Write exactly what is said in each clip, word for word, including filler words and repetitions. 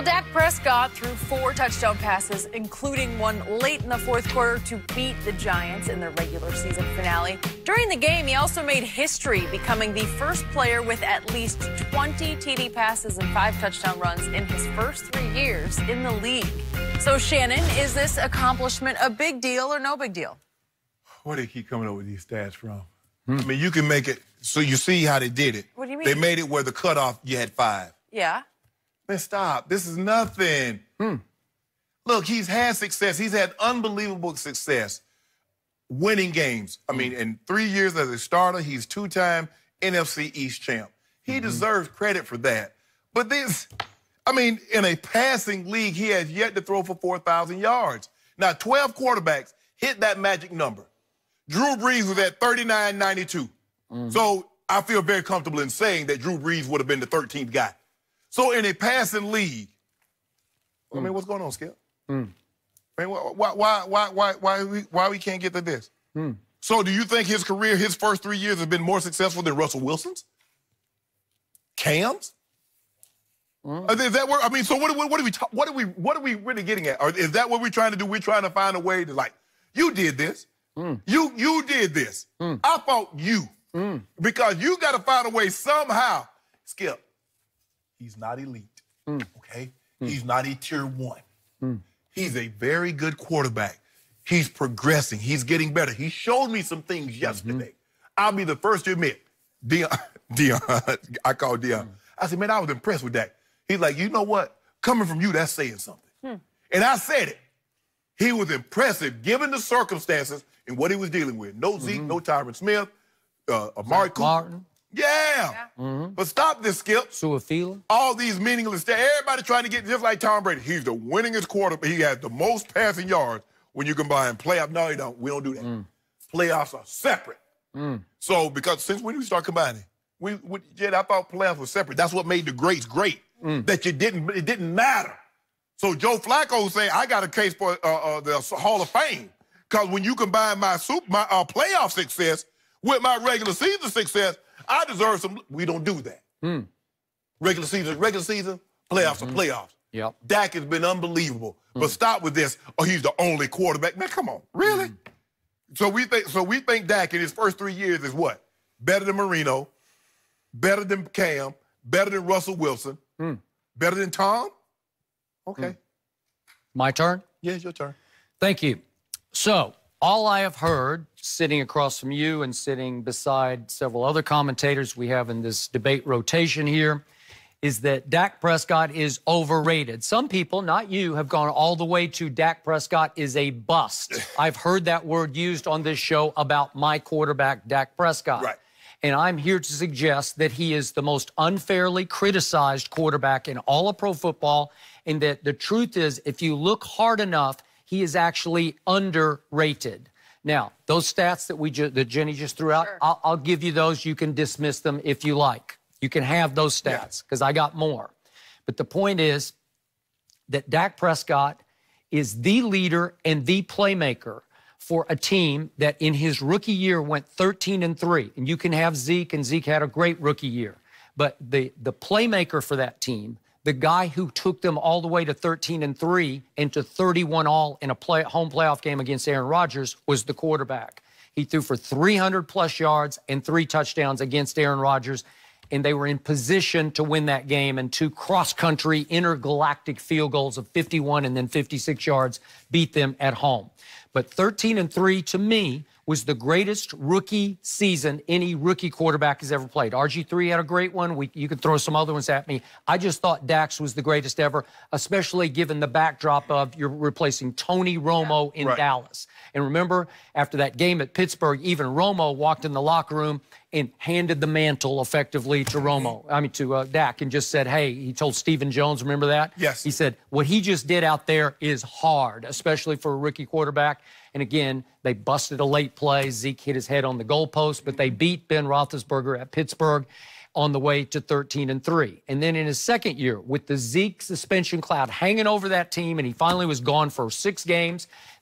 Dak Prescott threw four touchdown passes, including one late in the fourth quarter to beat the Giants in their regular season finale. During the game, he also made history, becoming the first player with at least twenty T D passes and five touchdown runs in his first three years in the league. So, Shannon, is this accomplishment a big deal or no big deal? Where do they keep coming up with these stats from? Hmm. I mean, you can make it, so you see how they did it. What do you mean? They made it where the cutoff, you had five. Yeah. Man, stop. This is nothing. Hmm. Look, he's had success. He's had unbelievable success winning games. I mean, in three years as a starter, he's two-time N F C East champ. He mm-hmm. deserves credit for that. But this, I mean, in a passing league, he has yet to throw for four thousand yards. Now, twelve quarterbacks hit that magic number. Drew Brees was at thirty-nine ninety-two. Mm-hmm. So I feel very comfortable in saying that Drew Brees would have been the thirteenth guy. So in a passing league, mm. I mean, what's going on, Skip? Mm. I mean, why, why, why, why, why, we, why we can't get to this? Mm. So do you think his career, his first three years, have been more successful than Russell Wilson's? Cam's? Mm. Is that where? I mean, so what? What, what are we? What are we? What are we really getting at? Or is that what we're trying to do? We're trying to find a way to like, you did this, mm. you you did this. Mm. I fought you mm. because you got to find a way somehow, Skip. He's not elite, mm. okay? Mm. He's not a tier one. Mm. He's a very good quarterback. He's progressing. He's getting better. He showed me some things yesterday. Mm-hmm. I'll be the first to admit, Dion, Dion, I called Dion. Mm. I said, man, I was impressed with that. He's like, you know what? Coming from you, that's saying something. Mm. And I said it. He was impressive given the circumstances and what he was dealing with. No Zeke, mm-hmm. no Tyron Smith, uh, Amari Cooper. Martin. Yeah. yeah. Mm-hmm. But stop this, Skip. Su'a-Fila. All these meaningless stats. Everybody trying to get just like Tom Brady. He's the winningest quarterback. He has the most passing yards when you combine playoffs. No, you don't. We don't do that. Mm. Playoffs are separate. Mm. So, because since when did we start combining? We, we Jed, I thought playoffs were separate. That's what made the greats great. Mm. That you didn't, it didn't matter. So Joe Flacco saying, I got a case for uh, uh, the Hall of Fame. Because when you combine my super, my uh, playoff success with my regular season success, I deserve some. We don't do that. Mm. Regular season, regular season, playoffs mm-hmm. are playoffs. Yep. Dak has been unbelievable. Mm. But stop with this. Oh, he's the only quarterback. Man, come on, really? Mm. So we think. So we think Dak in his first three years is what? Better than Marino, better than Cam, better than Russell Wilson, mm. better than Tom. Okay. Mm. My turn. Yeah, it's your turn. Thank you. So, all I have heard, sitting across from you and sitting beside several other commentators we have in this debate rotation here, is that Dak Prescott is overrated. Some people, not you, have gone all the way to Dak Prescott is a bust. I've heard that word used on this show about my quarterback, Dak Prescott. Right. And I'm here to suggest that he is the most unfairly criticized quarterback in all of pro football, and that the truth is, if you look hard enough, he is actually underrated. Now, those stats that we ju that Jenny just threw out, sure. I'll, I'll give you those. You can dismiss them if you like. You can have those stats because yeah. I got more. But the point is that Dak Prescott is the leader and the playmaker for a team that in his rookie year went thirteen and three. And you can have Zeke, and Zeke had a great rookie year. But the, the playmaker for that team, the guy who took them all the way to thirteen and three and to thirty-one all in a play, home playoff game against Aaron Rodgers was the quarterback. He threw for three hundred plus yards and three touchdowns against Aaron Rodgers, and they were in position to win that game, and two cross-country intergalactic field goals of fifty-one and then fifty-six yards beat them at home. But thirteen and three, to me, was the greatest rookie season any rookie quarterback has ever played. R G three had a great one. We, you could throw some other ones at me. I just thought Dak's was the greatest ever, especially given the backdrop of you're replacing Tony Romo in right. Dallas. And remember, after that game at Pittsburgh, even Romo walked in the locker room and handed the mantle effectively to Romo, I mean to uh, Dak, and just said, hey, he told Stephen Jones, remember that? Yes. He said, what he just did out there is hard, especially for a rookie quarterback. And again, they busted a late play. Zeke hit his head on the goalpost, but they beat Ben Roethlisberger at Pittsburgh on the way to thirteen and three. And then in his second year, with the Zeke suspension cloud hanging over that team, and he finally was gone for six games,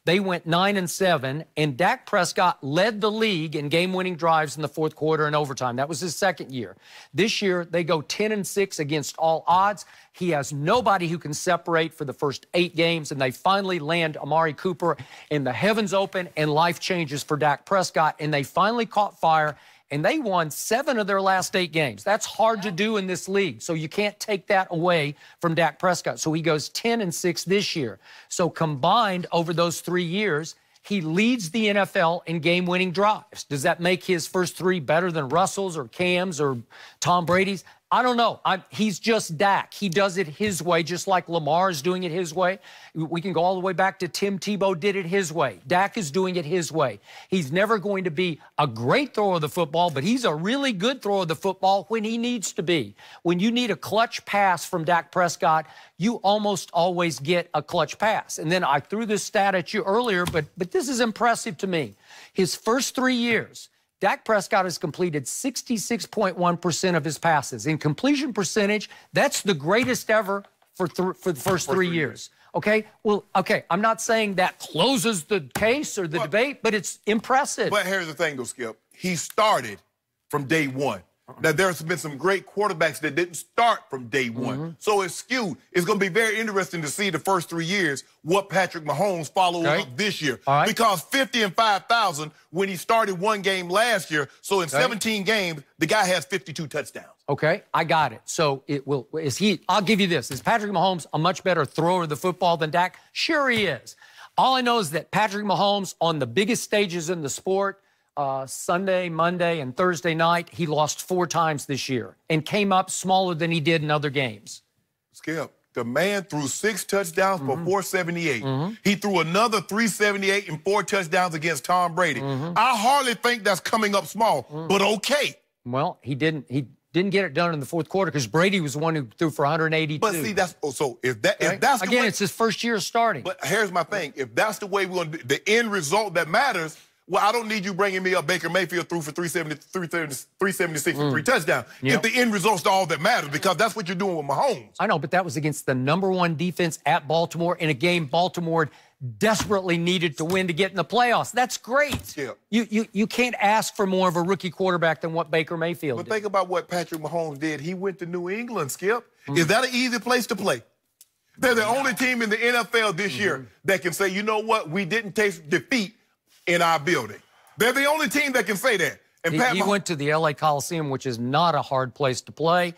They went nine and seven, and Dak Prescott led the league in game-winning drives in the fourth quarter and overtime. That was his second year. This year, they go ten and six against all odds. He has nobody who can separate for the first eight games, and they finally land Amari Cooper, and the heavens open, and life changes for Dak Prescott, and they finally caught fire, and they won seven of their last eight games. That's hard to do in this league, so you can't take that away from Dak Prescott. So he goes ten and six this year. So combined over those three years, he leads the N F L in game-winning drives. Does that make his first three better than Russell's or Cam's or Tom Brady's? I don't know. I'm, he's just Dak. He does it his way, just like Lamar is doing it his way. We can go all the way back to Tim Tebow did it his way. Dak is doing it his way. He's never going to be a great thrower of the football, but he's a really good thrower of the football when he needs to be. When you need a clutch pass from Dak Prescott, you almost always get a clutch pass. And then I threw this stat at you earlier, but, but this is impressive to me. His first three years, Dak Prescott has completed sixty-six point one percent of his passes. In completion percentage, that's the greatest ever for, th for the first three, three years. years. Okay? Well, okay, I'm not saying that closes the case or the well, debate, but it's impressive. But here's the thing, though, Skip. He started from day one. Now, there's been some great quarterbacks that didn't start from day one. Mm-hmm. So it's skewed. It's going to be very interesting to see the first three years what Patrick Mahomes follows okay. up this year. All right. Because fifty and five thousand when he started one game last year. So in okay. seventeen games, the guy has fifty-two touchdowns. Okay, I got it. So it will, is he, I'll give you this. Is Patrick Mahomes a much better thrower of the football than Dak? Sure he is. All I know is that Patrick Mahomes on the biggest stages in the sport, Uh, Sunday, Monday, and Thursday night, he lost four times this year and came up smaller than he did in other games. Skip, the man threw six touchdowns mm-hmm. for four seventy-eight. Mm-hmm. He threw another three seventy-eight and four touchdowns against Tom Brady. Mm-hmm. I hardly think that's coming up small, mm-hmm. but okay. Well, he didn't. He didn't get it done in the fourth quarter because Brady was the one who threw for one eighty-two. But see, that's oh, so if that okay. if that's the again, way, it's his first year starting. But here's my thing: if that's the way we're going to do, the end result that matters. Well, I don't need you bringing me up Baker Mayfield threw for three seventy, three seventy-six mm. for three touchdowns. Yep. If the end result's all that matters, because that's what you're doing with Mahomes. I know, but that was against the number one defense at Baltimore in a game Baltimore desperately needed to win to get in the playoffs. That's great. Yeah. You, you, you can't ask for more of a rookie quarterback than what Baker Mayfield but did. But think about what Patrick Mahomes did. He went to New England, Skip. Mm. Is that an easy place to play? They're the only team in the N F L this mm-hmm. year that can say, you know what, we didn't taste defeat in our building. They're the only team that can say that. And he, Pat he went to the L A Coliseum, which is not a hard place to play,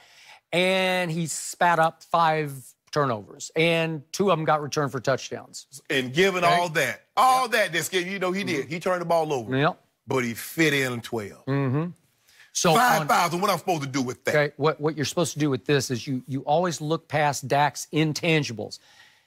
and he spat up five turnovers, and two of them got returned for touchdowns. And given okay. all that, all yep. that, that's you know he did. Mm-hmm. He turned the ball over. Yep. But he fit in twelve. Mm-hmm. So five thousand. What I'm supposed to do with that? Okay. What what you're supposed to do with this is you you always look past Dak's intangibles.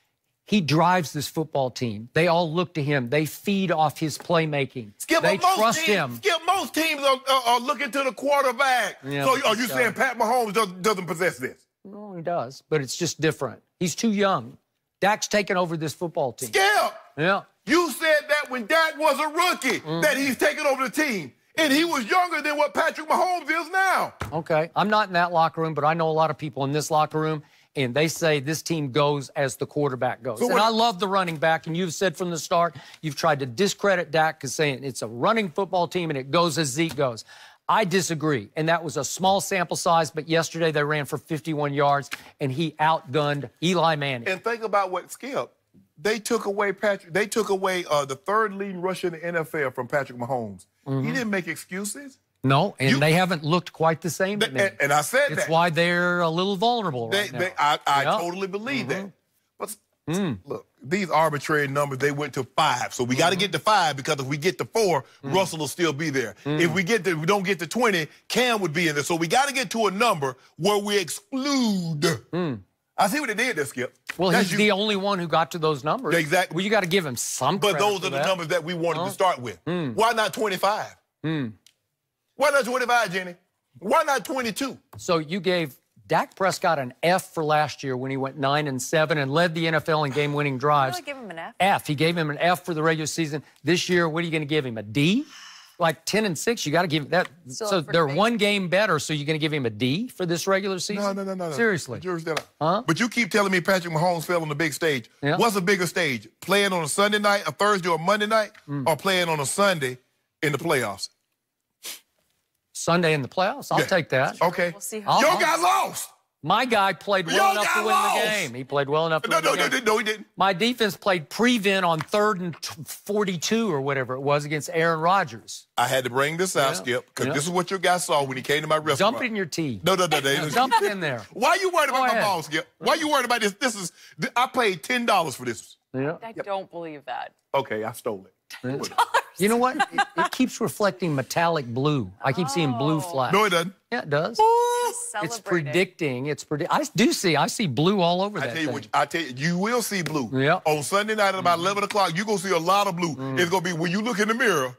He drives this football team. They all look to him. They feed off his playmaking. Skip, they trust teams, him. Skip, most teams are, are, are looking to the quarterback. Yeah, so are you so. saying Pat Mahomes does, doesn't possess this? No, he does, but it's just different. He's too young. Dak's taken over this football team. Skip! Yeah. You said that when Dak was a rookie, mm-hmm. that he's taken over the team. And he was younger than what Patrick Mahomes is now. Okay. I'm not in that locker room, but I know a lot of people in this locker room, and they say this team goes as the quarterback goes. So and I love the running back, and you've said from the start, you've tried to discredit Dak because saying it's a running football team and it goes as Zeke goes. I disagree, and that was a small sample size, but yesterday they ran for fifty-one yards, and he outgunned Eli Manning. And think about what, Skip, they took away Patrick. They took away uh, the third leading rusher in the N F L from Patrick Mahomes. Mm-hmm. He didn't make excuses. No, and you, they haven't looked quite the same. They, and, and I said it's that. It's why they're a little vulnerable they, right now. They, I, I yep. totally believe mm-hmm. that. But mm. look, these arbitrary numbers, they went to five. So we mm-hmm. got to get to five because if we get to four, mm. Russell will still be there. Mm. If we get to, we don't get to twenty, Cam would be in there. So we got to get to a number where we exclude. Mm. I see what they did there, Skip. Well, That's he's you. the only one who got to those numbers. Exactly. Well, you got to give him some But credit those for are the that. numbers that we wanted huh? to start with. Mm. Why not twenty-five? Mm. Why not twenty-five, Jenny? Why not twenty-two? So you gave Dak Prescott an F for last year when he went nine and seven and led the N F L in game-winning drives. Really give him an F? F. He gave him an F for the regular season. This year, what are you going to give him? A D? like ten and six. You got to give that. Still So up for they're debate. one game better. So you're going to give him a D for this regular season? No, no, no, no. no. Seriously. Yours did I- Huh? But you keep telling me Patrick Mahomes fell on the big stage. Yeah. What's a bigger stage? Playing on a Sunday night, a Thursday, or Monday night, Mm. or playing on a Sunday in the playoffs? Sunday in the playoffs. I'll Yeah. take that. Okay. We'll see how. I'll- Yo got lost. My guy played well Yo enough got to win lost. the game. He played well enough to No, win no, the no, game. no, no, he didn't. My defense played prevent on third and t- forty-two or whatever it was against Aaron Rodgers. I had to bring this out, Yeah. Skip, because Yeah. this is what your guy saw when he came to my restaurant. Dump it in your tea. No, no, no, no. Dump it in there. Why you worried about Go my ahead. ball, Skip? Why you worried about this? This is, I paid ten dollars for this. Yeah. I don't believe that. Okay, I stole it. You know what? It, it keeps reflecting metallic blue. I keep seeing blue flash. No, it doesn't. Yeah, it does. It's Celebrating. predicting. It's predict. I do see. I see blue all over I that tell you thing. what, I tell you, you will see blue. Yeah. On Sunday night at about eleven o'clock, you're going to see a lot of blue. It's going to be, when you look in the mirror,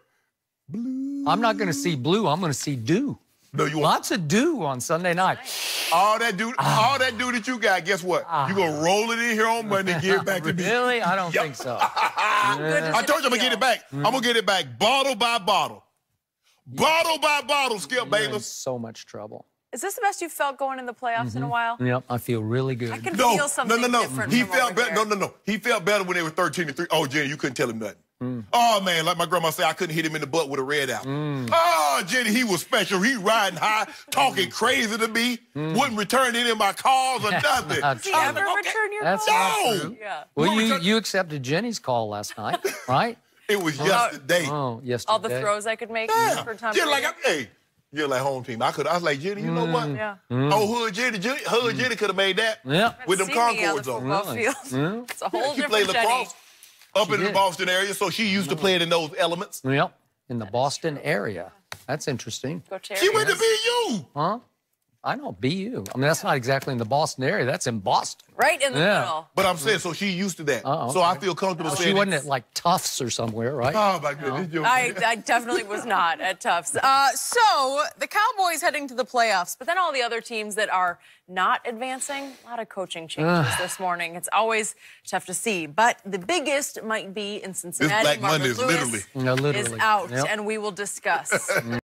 I'm not going to see blue. I'm going to see dew. no, you won't. Lots of dew on Sunday night. All that dude, Ah. all that dude that you got, guess what? You're going to roll it in here on Monday and give it back to me. Really? I don't Yep. think so. How good does I it told you I'm going to get feel? it back. I'm going to get it back bottle by bottle. Bottle by bottle, Skip You're in Bayless. so much trouble. Is this the best you've felt going in the playoffs in a while? Yep, I feel really good. I can No, feel no, something no, no. different He from felt over better. here. No, no, no. He felt better when they were thirteen and three. Oh, Jenny, you couldn't tell him nothing. Mm. Oh man, like my grandma said, I couldn't hit him in the butt with a red apple. Mm. Oh, Jenny, he was special. He riding high, talking crazy to me. Wouldn't return any of my calls or nothing. Not Does he true. ever Okay. return your That's call? not No. true. Yeah. Well, Who you, returned- you accepted Jenny's call last night, right? It was yesterday. Oh, yesterday. All the throws I could make Yeah. for Tom Jenny, Brady. like, I, hey, you're like home team. I could. I was like, Jenny, you know what? Yeah. Oh, Hood Jenny, Jenny Hood Jenny could have made that Yeah. with them See me on the Concords on. football Really? field. It's a whole She different played Jenny. lacrosse up She in the did. Boston area, so she used to play it in those elements. Yep, in the Boston area. That's interesting. Go Terriers. She went to B U. Huh? I know, B U. I mean, that's not exactly in the Boston area. That's in Boston. Right in the Yeah. middle. But I'm saying, so she used to that. Oh, So I okay. feel comfortable Well, saying she wasn't it. at like Tufts or somewhere, right? Oh, my goodness. you- I, I definitely was not at Tufts. Uh, so the Cowboys heading to the playoffs, but then all the other teams that are not advancing, a lot of coaching changes this morning. It's always tough to see. But the biggest might be in Cincinnati. Black Marvin Monday is Lewis literally. No, literally. is out, Yep. and we will discuss.